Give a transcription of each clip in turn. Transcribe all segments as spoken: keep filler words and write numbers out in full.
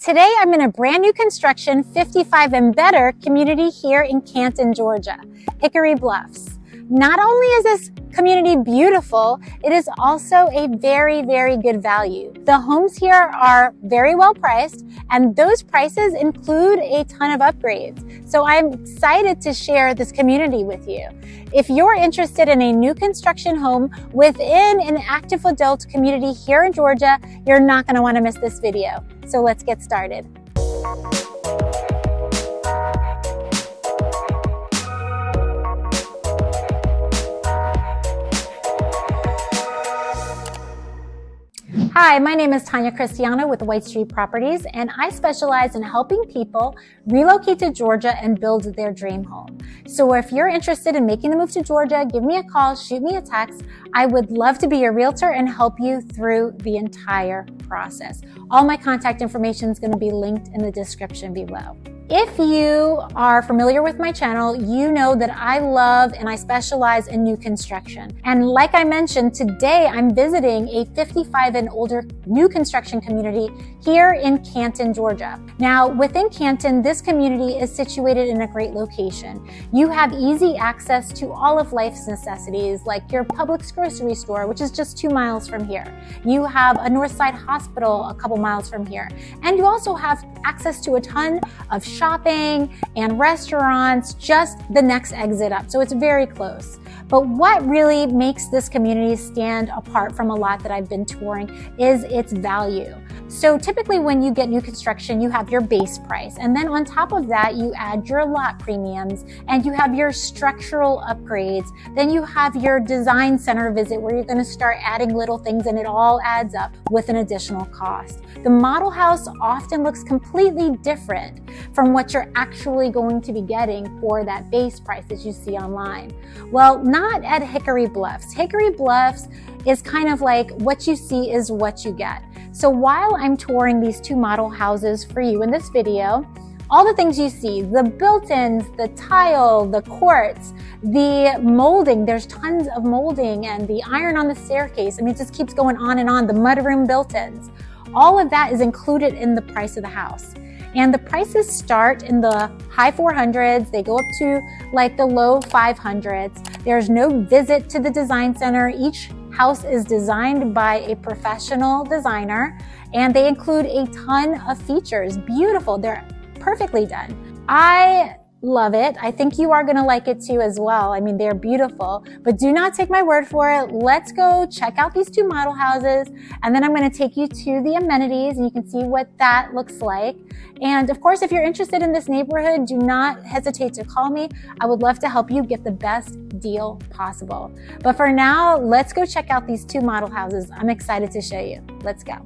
Today I'm in a brand new construction fifty-five and better community here in Canton, Georgia, Hickory Bluffs. Not only is this community beautiful, it is also a very, very good value. The homes here are very well priced, and those prices include a ton of upgrades. So I'm excited to share this community with you. If you're interested in a new construction home within an active adult community here in Georgia, you're not going to want to miss this video. So let's get started. Hi, my name is Tanya Cristiano with White Street Properties, and I specialize in helping people relocate to Georgia and build their dream home. So if you're interested in making the move to Georgia, give me a call, shoot me a text. I would love to be your realtor and help you through the entire process. All my contact information is going to be linked in the description below. If you are familiar with my channel, you know that I love and I specialize in new construction. And like I mentioned, today I'm visiting a fifty-five and older new construction community here in Canton, Georgia. Now, within Canton, this community is situated in a great location. You have easy access to all of life's necessities, like your Publix grocery store, which is just two miles from here. You have a Northside hospital a couple miles from here. And you also have access to a ton of shopping and restaurants just the next exit up. So it's very close. But what really makes this community stand apart from a lot that I've been touring is its value. So typically when you get new construction, you have your base price. And then on top of that, you add your lot premiums and you have your structural upgrades. Then you have your design center visit where you're going to start adding little things, and it all adds up with an additional cost. The model house often looks completely different from what you're actually going to be getting for that base price that you see online. Well, not at Hickory Bluffs. Hickory Bluffs is kind of like what you see is what you get. So while I'm touring these two model houses for you in this video, all the things you see, the built-ins, the tile, the quartz, the molding, there's tons of molding, and the iron on the staircase. I mean, it just keeps going on and on, the mudroom built-ins. All of that is included in the price of the house. And the prices start in the high four hundreds. They go up to like the low five hundreds. There's no visit to the design center. Each house is designed by a professional designer, and they include a ton of features. Beautiful. They're perfectly done. I love it. I think you are going to like it too as well. I mean, they're beautiful, but do not take my word for it. Let's go check out these two model houses, and then I'm going to take you to the amenities, and you can see what that looks like. And of course, if you're interested in this neighborhood, do not hesitate to call me. I would love to help you get the best deal possible. But for now, let's go check out these two model houses. I'm excited to show you. Let's go.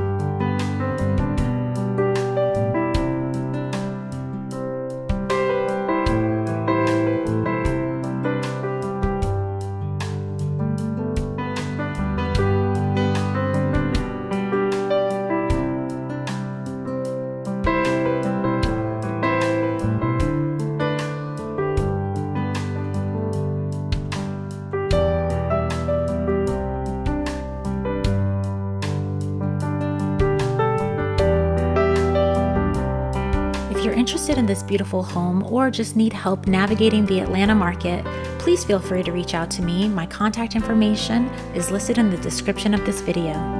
If you're interested in this beautiful home or just need help navigating the Atlanta market, please feel free to reach out to me. My contact information is listed in the description of this video.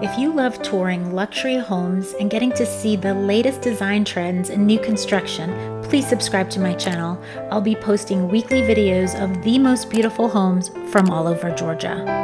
If you love touring luxury homes and getting to see the latest design trends in new construction, please subscribe to my channel. I'll be posting weekly videos of the most beautiful homes from all over Georgia.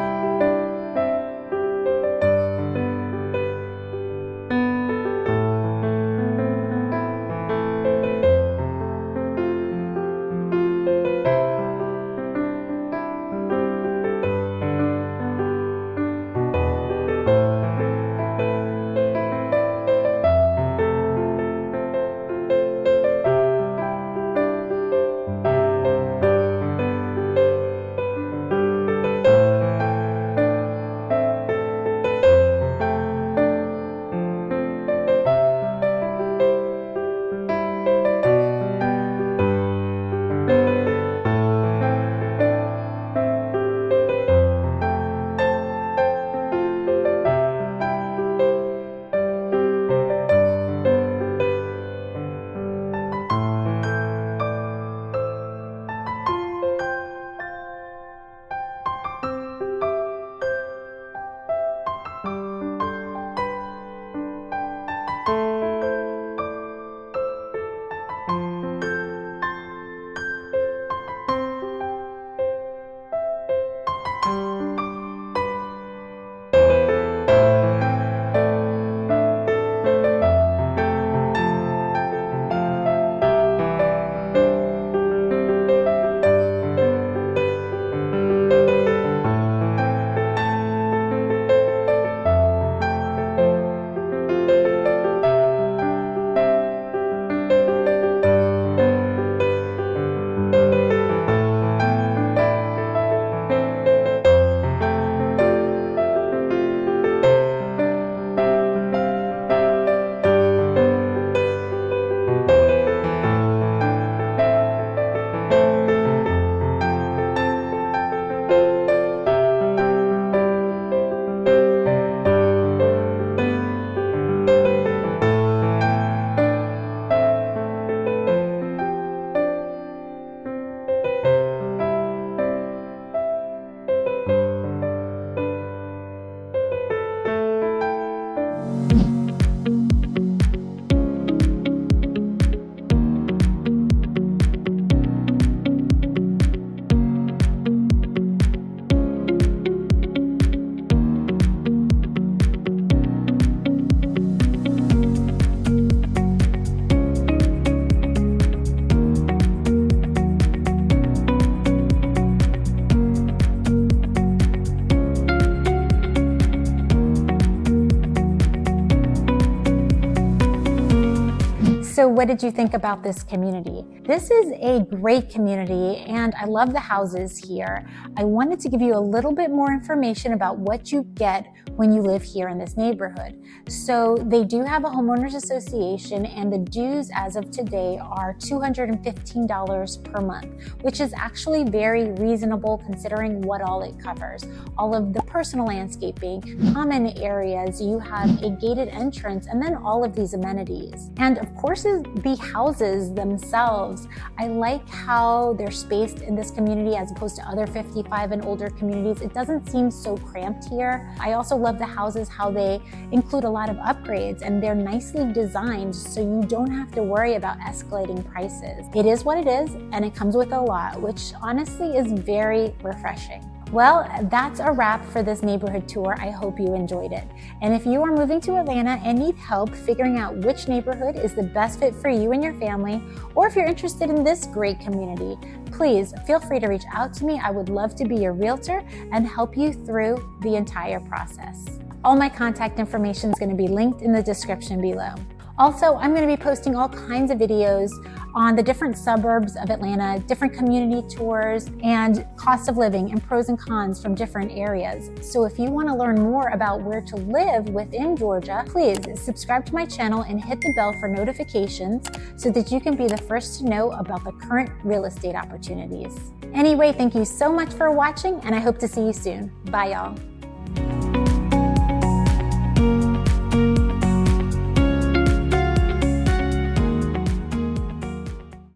So what did you think about this community? This is a great community and I love the houses here. I wanted to give you a little bit more information about what you get when you live here in this neighborhood. So they do have a homeowners association and the dues as of today are two hundred fifteen dollars per month, which is actually very reasonable considering what all it covers. All of the personal landscaping, common areas, you have a gated entrance, and then all of these amenities. And of course, the houses themselves. I like how they're spaced in this community as opposed to other fifty-five and older communities. It doesn't seem so cramped here. I also love the houses, how they include a lot of upgrades and they're nicely designed so you don't have to worry about escalating prices. It is what it is and it comes with a lot, which honestly is very refreshing. Well, that's a wrap for this neighborhood tour. I hope you enjoyed it. And if you are moving to Atlanta and need help figuring out which neighborhood is the best fit for you and your family, or if you're interested in this great community, please feel free to reach out to me. I would love to be your realtor and help you through the entire process. All my contact information is going to be linked in the description below. Also, I'm going to be posting all kinds of videos on the different suburbs of Atlanta, different community tours, and cost of living and pros and cons from different areas. So if you want to learn more about where to live within Georgia, please subscribe to my channel and hit the bell for notifications so that you can be the first to know about the current real estate opportunities. Anyway, thank you so much for watching, and I hope to see you soon. Bye, y'all.